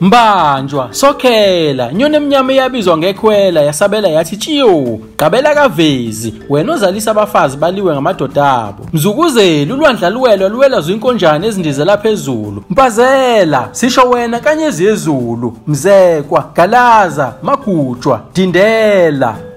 Mbanjwa, sokhela, nyoni emnyama iyabizwa ngekhwela yasabela yathi tshiyo, gabela kavezi, wena ozalisa abafazi baliwe ngamadoda abo. Mzukuzeli, ulwandla luwelwa luwela zwinkonjane ezindizela phezulu. Mpazela, sisho wena kanyezi yezulu, mzekwa, galaza, magujwa, dindela.